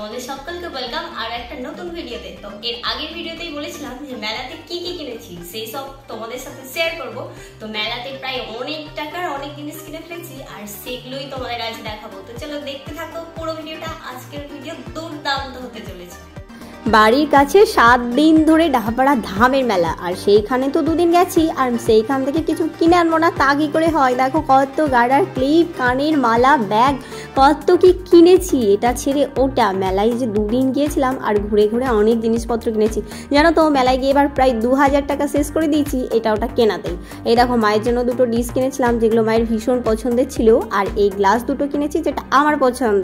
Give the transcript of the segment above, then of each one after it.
তোমাদের সকলকে ওয়েলকাম আর একটা নতুন ভিডিওতে। তো এর আগের ভিডিওতেই বলেছিলাম যে মেলাতে কি কি কিনেছি সেই সব তোমাদের সাথে শেয়ার করব। তো মেলাতে প্রায় অনেক টাকার অনেক জিনিস কিনে ফেলেছি আর সেগুলোই তোমাদের আজ দেখাবো। তো চলো দেখতে থাকো পুরো ভিডিওটা। আজকের ভিডিও দুর্দান্ত হতে চলেছে। বাড়ির কাছে 7 দিন ধরে ডাহাপাড়া ধামের মেলা, আর সেইখানে তো 2 দিন গেছি, আর সেইখান থেকে কিছু কিনে আনবো না তা কি করে হয়। দেখো কত গাড়ার ক্লিপ, কানের মালা, ব্যাগ, কত কি কিনেছি। এটা ছেড়ে ওটা, মেলায় যে 2 দিন গিয়েছিলাম আর ঘুরে ঘুরে অনেক জিনিসপত্র কিনেছি। জানো তো মেলায় গিয়ে এবার প্রায় 2000 টাকা শেষ করে দিয়েছি এটা ওটা কেনাতেই। এই দেখো মায়ের জন্য 2টো ডিশ কিনেছিলাম যেগুলো মায়ের ভীষণ পছন্দের ছিল, আর এই গ্লাস 2টো কিনেছি যেটা আমার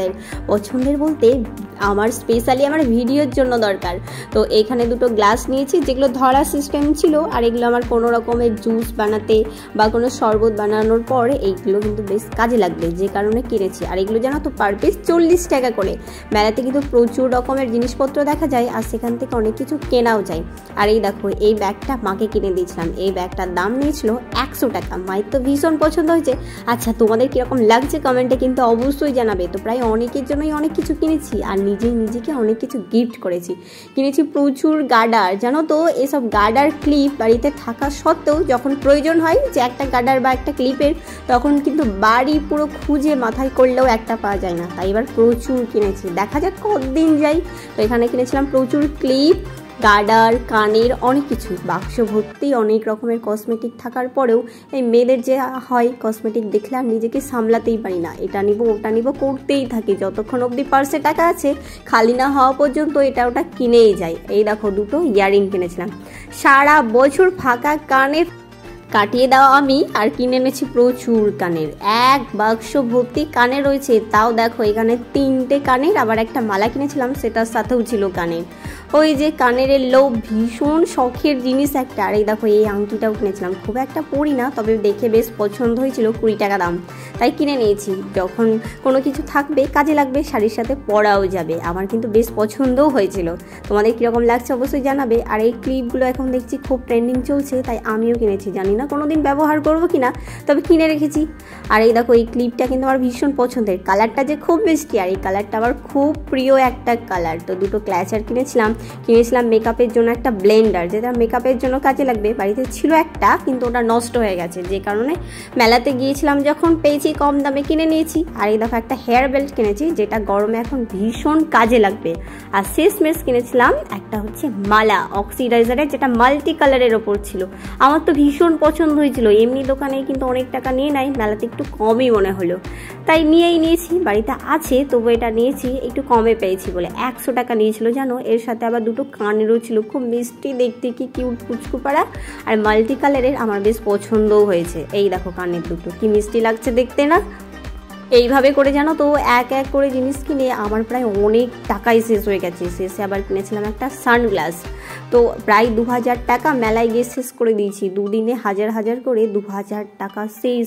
পছন্দের বলতে আমার স্পেশালি আমার ভিডিওর জন্য দরকার। তো এখানে 2টো গ্লাস নিয়েছি যেগুলো ধরা সিস্টেম ছিল, আর এগুলো আমার কোনো রকমের জুস বানাতে বা কোনো শরবত বানানোর পর এইগুলো কিন্তু বেশ কাজে লাগবে, যে কারণে কিনেছি। আর এগুলো জানো তো পার পিস 40 টাকা করে। মেলাতে কিন্তু প্রচুর রকমের জিনিসপত্র দেখা যায় আর সেখান থেকে অনেক কিছু কেনাও যায়। আর এই দেখো এই ব্যাগটা মাকে কিনে দিয়েছিলাম, এই ব্যাগটার দাম নিয়েছিল 100 টাকা। মায়ের তো ভীষণ পছন্দ হয়েছে। আচ্ছা তোমাদের কীরকম লাগছে কমেন্টে কিন্তু অবশ্যই জানাবে। তো প্রায় অনেকের জন্যই অনেক কিছু কিনেছি আর নিজেকে অনেক কিছু গিফট করেছি। কিনেছি প্রচুর গার্ডার। জানো তো এসব গার্ডার ক্লিপ বাড়িতে থাকা সত্ত্বেও যখন প্রয়োজন হয় যে একটা গার্ডার বা একটা ক্লিপের, তখন কিন্তু বাড়ি পুরো খুঁজে মাথায় করলেও একটা পাওয়া যায় না। তাই এবার প্রচুর কিনেছি, দেখা যাক কতদিন যাই। তো এখানে কিনেছিলাম প্রচুর ক্লিপ, গার্ডার, কানের, অনেক কিছু। বাক্স ভর্তি অনেক রকমের কসমেটিক থাকার পরেও এই মেয়েদের যে হয় কসমেটিক দেখলে আর নিজেকে সামলাতেই পারি না, এটা নিব ওটা নিব করতেই থাকি। যতক্ষণ অবধি পার্সে টাকা আছে খালি না হওয়া পর্যন্ত এটা ওটা কিনেই যায়। এই দেখো 2টো ইয়াররিং কিনেছিলাম। সারা বছর ফাঁকা কানের কাটিয়ে দেওয়া আমি, আর কিনে এনেছি প্রচুর কানের। 1 বাক্স ভর্তি কানে রয়েছে। তাও দেখো এখানে 3টে কানের, আবার একটা মালা কিনেছিলাম সেটার সাথেও ছিল কানের। ওই যে কানের লোভ, ভীষণ শখের জিনিস একটা। আর এই দেখো এই আংটিটাও কিনেছিলাম, খুব একটা পরি না, তবে দেখে বেশ পছন্দ হয়েছিল, 20 টাকা দাম, তাই কিনে নিয়েছি। যখন কোনো কিছু থাকবে কাজে লাগবে, শাড়ির সাথে পরাও যাবে। আমার কিন্তু বেশ পছন্দও হয়েছিল। তোমাদের কীরকম লাগছে অবশ্যই জানাবে। আর এই ক্লিপগুলো এখন দেখছি খুব ট্রেন্ডিং চলছে, তাই আমিও কিনেছি। জানি না কোনোদিন ব্যবহার করবো কিনা, তবে কিনে রেখেছি। আর এই দেখো এই ক্লিপটা কিন্তু আমার ভীষণ পছন্দের, কালারটা যে খুব মিষ্টি, আর এই কালারটা আমার খুব প্রিয় একটা কালার। তো 2টো ক্ল্যাচার কিনেছিলাম মেকআপের জন্য একটা ব্লেন্ডার, যেটা মেকআপের জন্য কাজে লাগবে। বাড়িতে ছিল একটা, কিন্তু ওটা নষ্ট হয়ে গেছে, যে কারণে মেলাতে গিয়েছিলাম যখন পেয়েছি কম দামে কিনে নিয়েছি। আর এই দেখো একটা হেয়ার বেল্ট কিনেছি যেটা গরমে এখন ভীষণ কাজে লাগবে। আর শেষমেশ কিনেছিলাম একটা হচ্ছে মালা অক্সিডাইজারের, যেটা মাল্টি কালারের ওপর ছিল। আমার তো ভীষণ পছন্দ হয়েছিল। এমনি দোকানে কিন্তু অনেক টাকা নিয়ে নেয়, মেলাতে একটু কমই মনে হলো, তাই নিয়েছি। বাড়িতে আছে তবু এটা নিয়েছি, একটু কমে পেয়েছি বলে। 100 টাকা নিয়েছিল জানো। এর সাথে আবার 2টো কানেরও ছিল, খুব মিষ্টি দেখতে, কি কিউট কুচকু পাড়া আর মাল্টি কালারের। আমার বেশ পছন্দও হয়েছে। এই দেখো কানের 2টো কি মিষ্টি লাগছে দেখতে না। এইভাবে করে জানো তো এক এক করে জিনিস কিনে আমার প্রায় অনেক টাকাই শেষ হয়ে গেছে। শেষে আবার কিনেছিলাম একটা সানগ্লাস। তো প্রায় 2000 টাকা মেলায় গিয়ে শেষ করে দিয়েছি। 2 দিনে হাজার করে 2000 টাকা শেষ।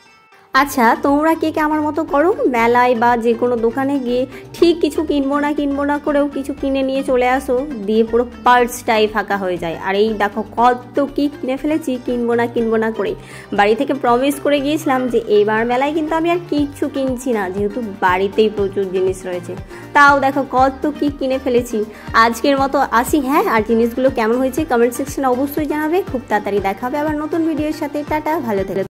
আচ্ছা তোমরা কে আমার মতো করো? মেলায় বা যে কোনো দোকানে গিয়ে ঠিক কিছু কিনবো না করেও কিছু কিনে নিয়ে চলে আসো, দিয়ে পুরো পার্সটাই ফাঁকা হয়ে যায়। আর এই দেখো কত কি কিনে ফেলেছি কিনবো না করে। বাড়ি থেকে প্রমিস করে গিয়েছিলাম যে এবার মেলায় কিন্তু আমি আর কিচ্ছু কিনছি না, যেহেতু বাড়িতেই প্রচুর জিনিস রয়েছে। তাও দেখো কত কি কিনে ফেলেছি। আজকের মতো আসি, হ্যাঁ। আর জিনিসগুলো কেমন হয়েছে কমেন্ট সেকশনে অবশ্যই জানাবে। খুব তাড়াতাড়ি দেখা হবে আবার নতুন ভিডিওর সাথে। টাটা, ভালো থেকো।